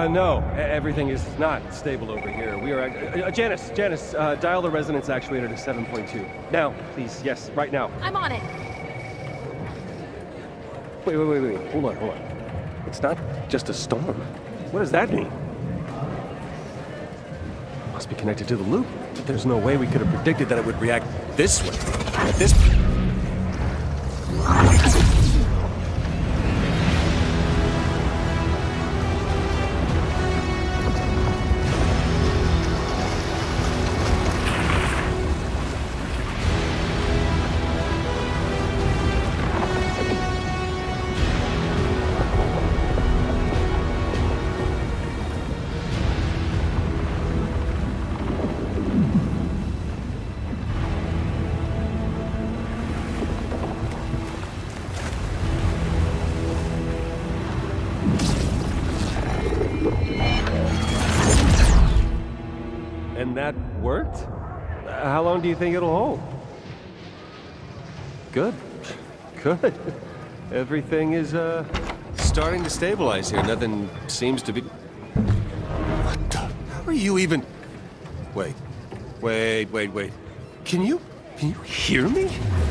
No. Everything is not stable over here. We are... Janice, dial the resonance actuator to 7.2. Now, please. Yes, right now. I'm on it. Wait. Hold on. It's not just a storm. What does that mean? Must be connected to the loop. But there's no way we could have predicted that it would react this way. At this... And that worked? How long do you think it'll hold? Good. Everything is, starting to stabilize here. Nothing seems to be... What the... How are you even... Wait. Can you hear me?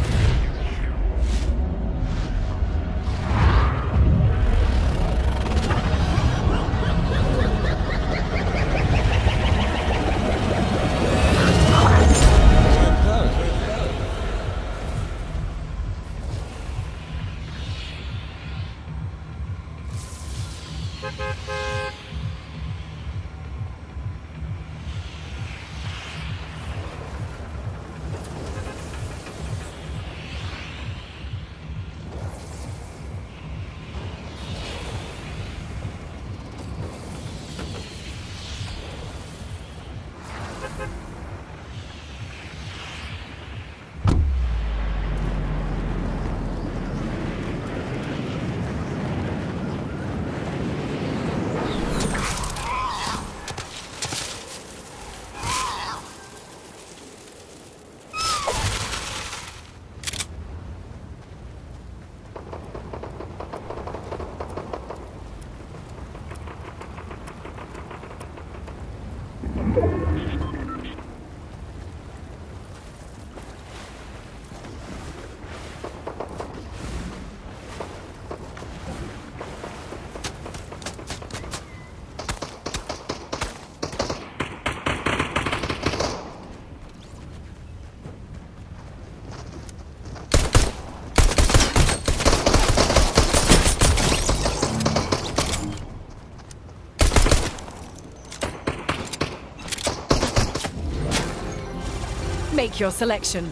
Make your selection.